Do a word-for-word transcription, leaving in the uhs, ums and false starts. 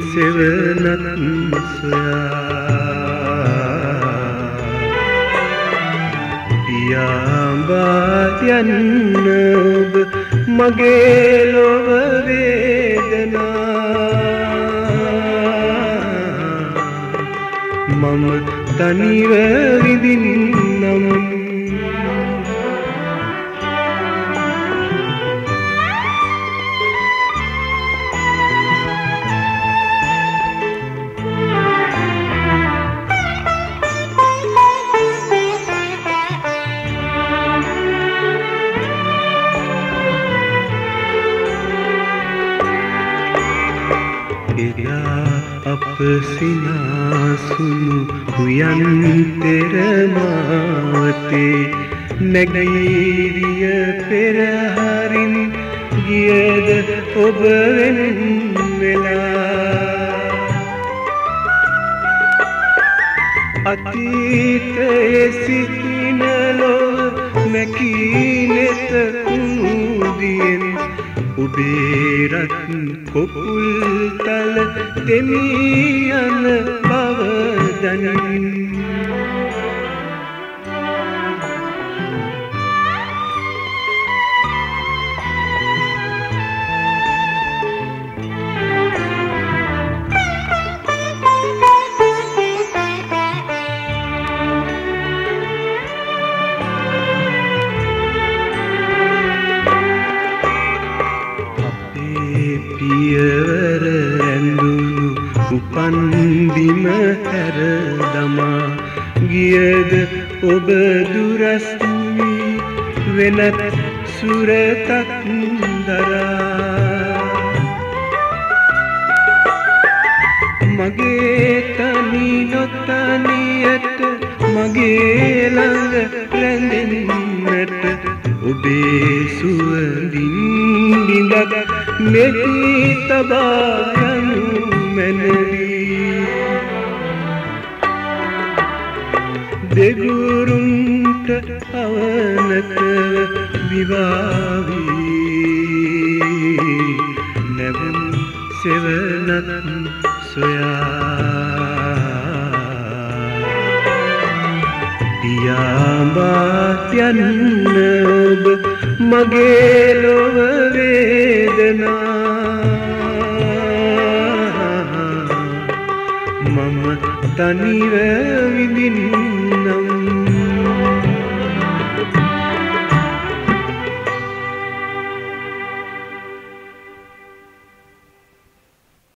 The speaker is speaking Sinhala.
සෙවණත් සොයා පියාඹා යන්න ඔබ මගේ ලොව වේදනා මම තනිව විඳින්නම් අප සිනාසුණු උයන් තෙරමාවතේ නැගීරිය පෙරහරින් ගියද ඔබ වෙන් වෙලා අතීතයේ සිටින ලොව නැකී නෙත කුණුදියෙන් ඔබේ රත් කොපුල් තල දෙමී යන බව දනින් පියවර ඇඳුණු උපන් බිම හැර දමා ගියද ඔබ දුරස් වී වෙනත් සුරතක් දරා මගේ තනි නොතනියට මගේ ළඟ රැඳෙන්නට ඔබේ සුවඳින් බිඳක් මෙහි තබා යනු මැනවි දෙගුරුන්ට අවනත විවාවි නැවුම් සෙවණත් සොයා පියාඹා යන්න ඔබ මගේ ලොව වේදනා මම තනිව විඳින්න